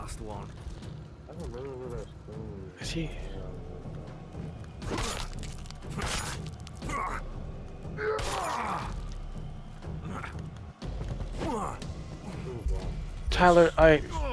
last one. I don't remember where that spoon. Is he? Tyler,